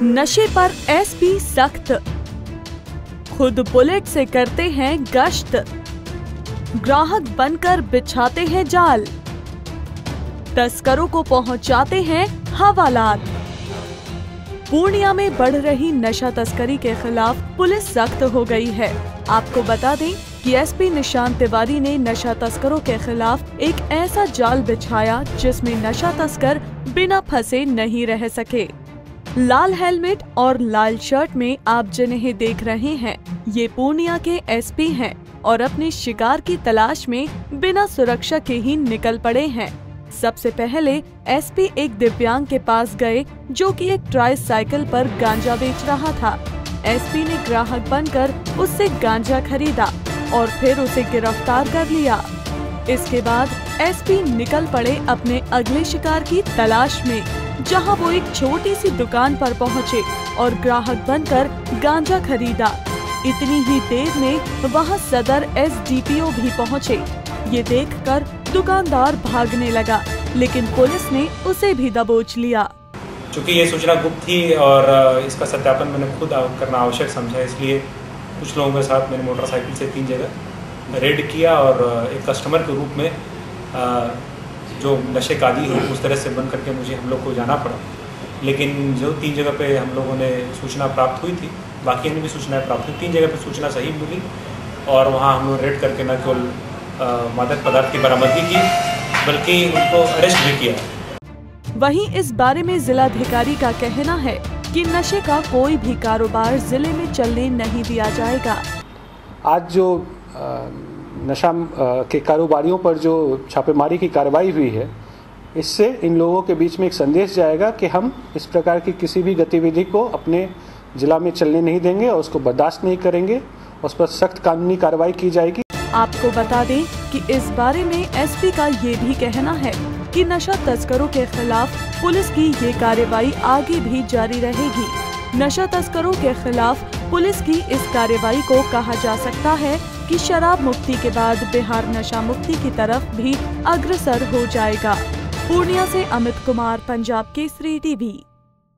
नशे पर एसपी सख्त, खुद बुलेट से करते हैं गश्त, ग्राहक बनकर बिछाते हैं जाल, तस्करों को पहुंचाते हैं हवालात। पूर्णिया में बढ़ रही नशा तस्करी के खिलाफ पुलिस सख्त हो गई है। आपको बता दें कि एसपी निशांत तिवारी ने नशा तस्करों के खिलाफ एक ऐसा जाल बिछाया जिसमें नशा तस्कर बिना फंसे नहीं रह सके। लाल हेलमेट और लाल शर्ट में आप जिन्हें देख रहे हैं, ये पूर्णिया के एसपी हैं और अपने शिकार की तलाश में बिना सुरक्षा के ही निकल पड़े हैं। सबसे पहले एसपी एक दिव्यांग के पास गए जो कि एक ट्राइसाइकिल पर गांजा बेच रहा था। एसपी ने ग्राहक बनकर उससे गांजा खरीदा और फिर उसे गिरफ्तार कर लिया। इसके बाद एसपी निकल पड़े अपने अगले शिकार की तलाश में, जहां वो एक छोटी सी दुकान पर पहुंचे और ग्राहक बनकर गांजा खरीदा। इतनी ही देर में वहां सदर एसडीपीओ भी पहुंचे। ये देखकर दुकानदार भागने लगा, लेकिन पुलिस ने उसे भी दबोच लिया। चूँकि ये सूचना गुप्त थी और इसका सत्यापन मैंने खुद करना आवश्यक समझा, इसलिए कुछ लोगों के साथ मैंने मोटरसाइकिल से 3 जगह रेड किया और एक कस्टमर के रूप में जो नशे का आदी हो उस तरह से बंद करके मुझे हम लोग को जाना पड़ा। लेकिन जो 3 जगह पे हम लोगों ने सूचना प्राप्त हुई थी, बाकी ने भी सूचनाएं प्राप्त हुई, 3 जगह पे सूचना सही मिली और वहाँ हम लोग रेड करके न केवल मादक पदार्थ की बरामदगी की बल्कि उनको अरेस्ट भी किया। वहीं इस बारे में जिलाधिकारी का कहना है कि नशे का कोई भी कारोबार जिले में चलने नहीं दिया जाएगा। आज जो नशा के कारोबारियों पर जो छापेमारी की कार्रवाई हुई है, इससे इन लोगों के बीच में एक संदेश जाएगा कि हम इस प्रकार की किसी भी गतिविधि को अपने जिला में चलने नहीं देंगे और उसको बर्दाश्त नहीं करेंगे, उस पर सख्त कानूनी कार्रवाई की जाएगी। आपको बता दें कि इस बारे में एसपी का ये भी कहना है कि नशा तस्करों के खिलाफ पुलिस की ये कार्रवाई आगे भी जारी रहेगी। नशा तस्करों के खिलाफ पुलिस की इस कार्रवाई को कहा जा सकता है कि शराब मुक्ति के बाद बिहार नशा मुक्ति की तरफ भी अग्रसर हो जाएगा। पूर्णिया से अमित कुमार, पंजाब केसरी टीवी।